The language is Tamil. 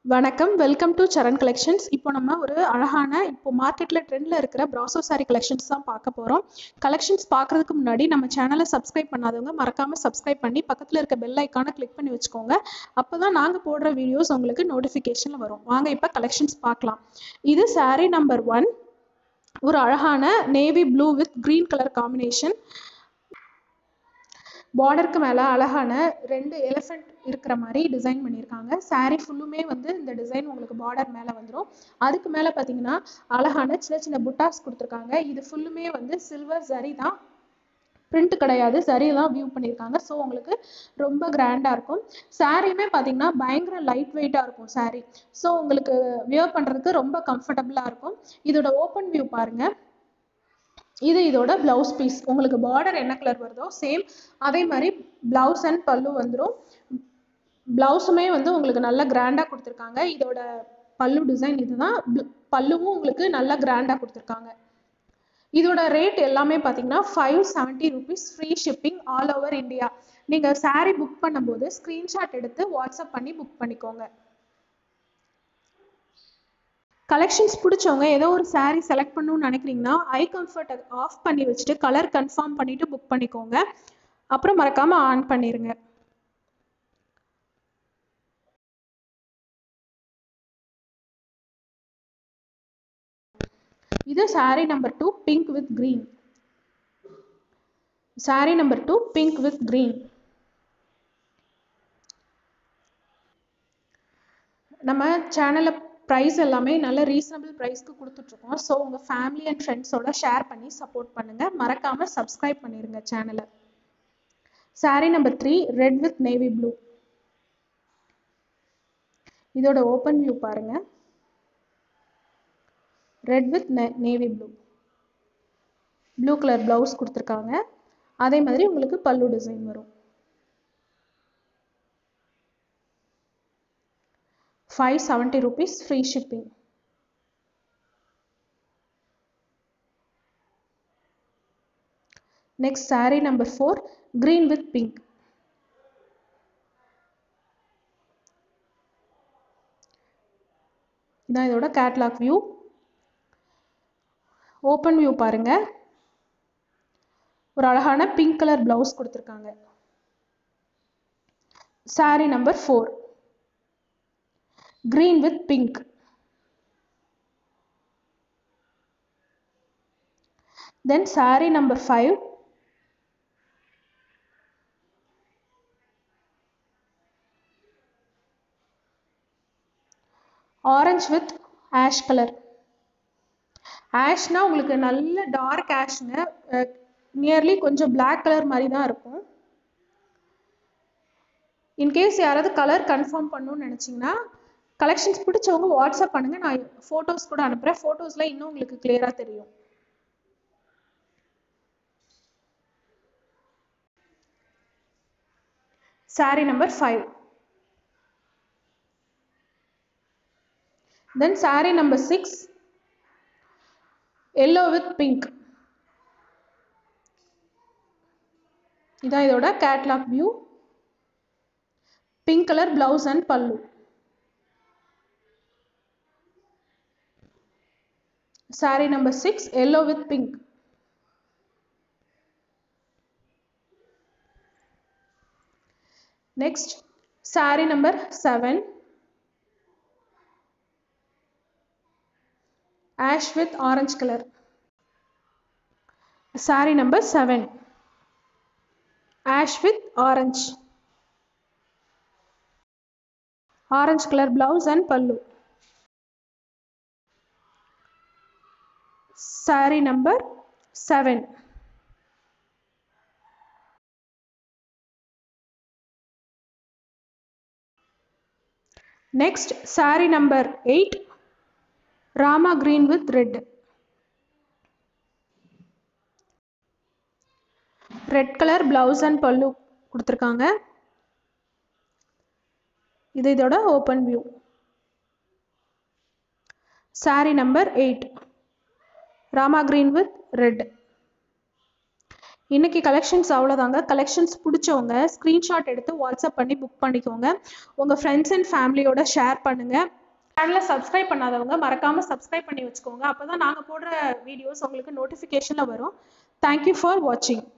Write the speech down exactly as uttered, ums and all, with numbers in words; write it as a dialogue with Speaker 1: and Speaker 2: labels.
Speaker 1: வணக்கம், வெல்கம் டு சரண் கலெக்ஷன்ஸ். இப்போ நம்ம ஒரு அழகான இப்போ மார்க்கெட்டில் ட்ரெண்டில் இருக்கிற பிராசோ சாரி கலெக்ஷன்ஸ் தான் பார்க்க போகிறோம். கலெக்ஷன்ஸ் பார்க்குறதுக்கு முன்னாடி நம்ம சேனலை சப்ஸ்கிரைப் பண்ணாதவங்க மறக்காமல் சப்ஸ்கிரைப் பண்ணி பக்கத்தில் இருக்க பெல் ஐக்கானை கிளிக் பண்ணி வச்சுக்கோங்க. அப்போ தான் நாங்கள் போடுற வீடியோஸ் உங்களுக்கு நோட்டிஃபிகேஷனில் வரும். வாங்க இப்போ கலெக்ஷன்ஸ் பார்க்கலாம். இது சாரீ நம்பர் ஒன். ஒரு அழகான navy blue with green colour combination. பார்டருக்கு மேலே அழகான ரெண்டு எலிஃபெண்ட் இருக்கிற மாதிரி டிசைன் பண்ணியிருக்காங்க. சாரீ ஃபுல்லுமே வந்து இந்த டிசைன் உங்களுக்கு பார்டர் மேலே வந்துடும். அதுக்கு மேலே பார்த்தீங்கன்னா அழகான சின்ன சின்ன புட்டாஸ் கொடுத்துருக்காங்க. இது ஃபுல்லுமே வந்து சில்வர் சரி தான், பிரிண்ட் கிடையாது, சரி தான் வியூ பண்ணியிருக்காங்க. ஸோ உங்களுக்கு ரொம்ப கிராண்டாக இருக்கும். சாரியுமே பார்த்தீங்கன்னா பயங்கர லைட் வெயிட்டாக இருக்கும் சாரீ. ஸோ உங்களுக்கு வியர் பண்ணுறதுக்கு ரொம்ப கம்ஃபர்டபுளாக இருக்கும். இதோட ஓப்பன் வியூ பாருங்கள். இது இதோட பிளவுஸ் பீஸ். உங்களுக்கு பார்டர் என்ன கலர் வருதோ சேம் அதே மாதிரி பிளவுஸ் அண்ட் பல்லு வந்துடும். பிளவுஸுமே வந்து உங்களுக்கு நல்லா கிராண்டாக கொடுத்துருக்காங்க. இதோட பல்லு டிசைன் இதுதான். பல்லுவும் உங்களுக்கு நல்லா கிராண்டாக கொடுத்துருக்காங்க. இதோட ரேட் எல்லாமே பார்த்தீங்கன்னா five seventy rupees, free shipping all over India. நீங்கள் சாரீ புக் பண்ணும்போது ஸ்க்ரீன்ஷாட் எடுத்து வாட்ஸ்அப் பண்ணி புக் பண்ணிக்கோங்க. கலெக்ஷன்ஸ் பிடிச்சவங்க ஏதோ ஒரு சாரீ செலக்ட் பண்ணணும்னு நினைக்கிறீங்கன்னா ஐ கம்ஃபர்ட்டை ஆஃப் பண்ணி வச்சுட்டு கலர் கன்ஃபார்ம் பண்ணிவிட்டு புக் பண்ணிக்கோங்க. அப்புறம் மறக்காமல் ஆன் பண்ணிடுங்க. இது sari number two, pink with green. Sari number two, pink with green. நம்ம சேனலில் ப்ரைஸ் எல்லாமே நல்ல ரீசனபிள் ப்ரைஸ்க்கு கொடுத்துட்ருக்கோம். ஸோ உங்கள் ஃபேமிலி அண்ட் ஃப்ரெண்ட்ஸோட ஷேர் பண்ணி சப்போர்ட் பண்ணுங்கள். மறக்காமல் சப்ஸ்கிரைப் பண்ணிடுங்க சேனலை. Sari number three, red with navy blue. இதோட ஓப்பன் வியூ பாருங்கள். Red with navy blue. Blue colour blouse கொடுத்துருக்காங்க. அதே மாதிரி உங்களுக்கு பல்லு டிசைன் வரும். Five seventy rupees, free shipping. Next sari number four, green with pink. இதான் இதோட கேட்லாக் வியூ. ஓப்பன் வியூ பாருங்க. ஒரு அழகான பிங்க் கலர் பிளவுஸ் கொடுத்துருக்காங்க. Sari number four, green with pink. Then sari number five, orange with ash colour. ஆஷ்னா உங்களுக்கு நல்ல டார்க் ஆஷ்ங்க, நியர்லி கொஞ்சம் பிளாக் கலர் மாதிரி தான் இருக்கும். இன்கேஸ் யாராவது கலர் கன்ஃபார்ம் பண்ணணும்னு நினச்சிங்கன்னா கலெக்ஷன்ஸ் பிடிச்சவங்க வாட்ஸ்அப் பண்ணுங்கள். நான் ஃபோட்டோஸ் கூட அனுப்புகிறேன். ஃபோட்டோஸில் இன்னும் உங்களுக்கு கிளியராக தெரியும். Sari number five. Then sari number six, yellow with pink. இதான் இதோட catalogue view. Pink colour blouse and பல்லு. Sari number six, yellow with pink. Next sari number seven, ash with orange colour. Sari number seven, ash with orange. Orange colour blouse and பல்லு. Sari number seven. Next sari number eight, Rama green with red. Red colour blouse and பல்லு கொடுத்துருக்காங்க. இது இதோட open view. Sari number eight, Rama green with red. இன்னைக்கு கலெக்ஷன்ஸ் அவ்வளோதாங்க. கலெக்ஷன்ஸ் பிடிச்சவங்க ஸ்க்ரீன்ஷாட் எடுத்து வாட்ஸ்அப் பண்ணி புக் பண்ணிக்கோங்க. உங்கள் ஃப்ரெண்ட்ஸ் அண்ட் ஃபேமிலியோட ஷேர் பண்ணுங்கள். சேனலை சப்ஸ்கிரைப் பண்ணாதவங்க மறக்காமல் சப்ஸ்கிரைப் பண்ணி வச்சுக்கோங்க. அப்போ தான் நாங்கள் போடுற வீடியோஸ் உங்களுக்கு நோட்டிஃபிகேஷனில் வரும். தேங்க்யூ ஃபார் வாட்சிங்.